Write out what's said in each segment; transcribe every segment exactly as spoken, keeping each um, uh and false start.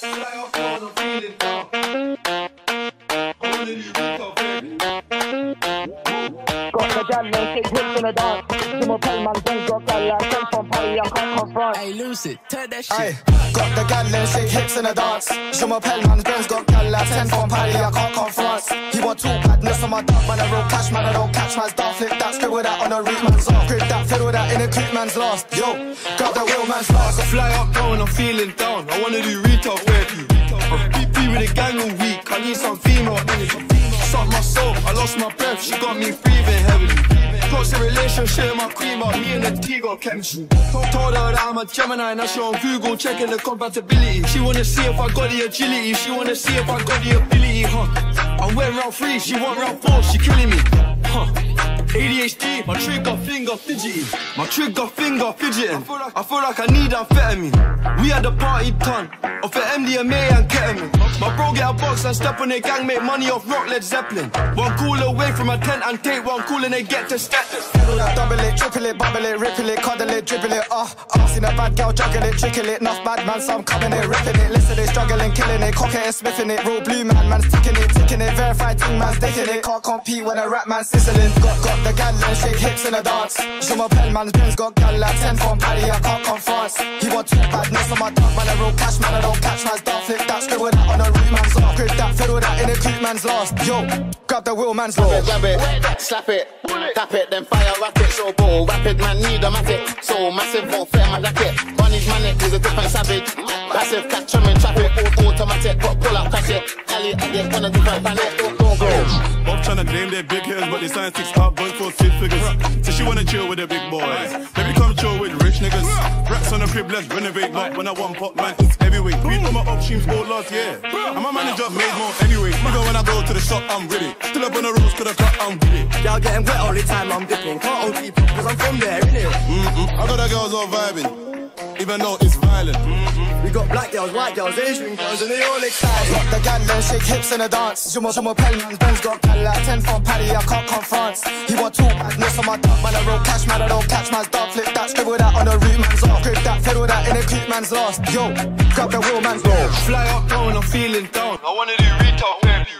Got the gal and shake hips in the dance. Jim or Pellman, Benzz got gal and sent from Paris, I can't confront. Hey, Lucid, turn that shit. Aye. Got the gal and shake hips in the dance. Jim or Pellman, Benzz got gal and sent from Paris, I can't confront. He want two badness on my dog, man, I roll cash, man, I don't catch man's dog. Flip that, scribble that on the root man's off. Grip that, fiddle that in a creep man's lost. Yo, got the wheel man's lost. I fly up now when I'm feeling down. I wanna do retail therapy. P P with a gang all week. I need some female energy. Suck my soul, I lost my breath. She got me breathing heavily. Toxic relationship, my queen, but me and the T got chemistry. Told her that I'm a Gemini, now she on Google checking the compatibility. She wanna see if I got the agility. She wanna see if I got the ability, huh? I went round three, she went round four, she killing me, huh? A D H D, my trigger finger fidgety. My trigger finger fidgeting. I feel like I need amphetamine. We had a party ton of the M D M A and ketamine. My bro get a box and step on their gang, make money off rock Led Zeppelin. One call away from a tent and take one call and they get to step. Double it, triple it, bubble it, ripple it, cuddle it, dribble it, ah, uh, uh, seen a bad girl juggle it, trickle it, enough bad man, some coming it, ripping it, listen they struggling, killing it, cock it and sniffing it, real blue man, man's ticking it, ticking it, verified team man's dicking it, can't compete when a rap man's sizzling, got, got the gal and shake hips in the dance, Jim or Pellman's Benzz got gal at ten from Paris, I can't confront, he want two badness on my dog, man, a real cash man, I don't catch man's dog, flip that, scribble that on a root man's off, grip that, fiddle that in a creep man's lost, yo, grab the wheel man's lost. Grab it, grab it, slap it, tap it, then fire rocket, so bold, rapid man need a matic, so massive won't fit my jacket, money's manic, he's a different savage, passive, catch him in traffic, automatic, got pull up, catch it, alley, I get on a different planet, don't go. Both tryna claim their big hitters, but they sign six top boys for six figures. So she wanna chill with the big boys. Maybe come chill with rich niggas. Racks on the crib, let's renovate. But when I want pop, man, it's heavyweight. We put my upstreams all last year. And my manager made more anyway. Even when I go to the shop, I'm with it. Still up on the roads, could have cut, I'm with it. Y'all getting wet all the time, I'm dipping. Can't hold deep, cause I'm from there, innit? Mm-mm. I got the girls all vibing, even though it's violent. Mm-hmm. We got black girls, white girls, Asian girls, and they all excited. Got the gal and shake hips in the dance. Jim or Pellman's Benzz got gal at ten from Paris, I can't confront. He want two badness on my dog, man, I roll cash, man, I don't catch man's dog. Flip that, scribble that on the root man's off. Grip that, fiddle that in a creep man's lost. Yo, grab the wheel man's lost. Fly up now when I'm feeling down. I wanna do retail therapy.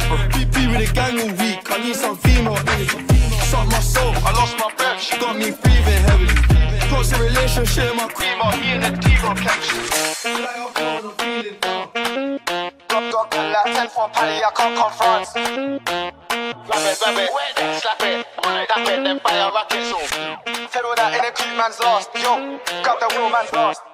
P P with a gang all week. I need some female energy. Suck my soul, I lost my breath. She got me breathing heavily. Toxic relationship, my queen, but me and the T got chemistry. Fly up now when I'm feeling down. Got, got gal at ten from Paris, I can't confront. Grab it, grab it, slap it, tap it, then fire rocket, so Fiddle that in a creep man's lost. Yo, grab the wheel man's lost.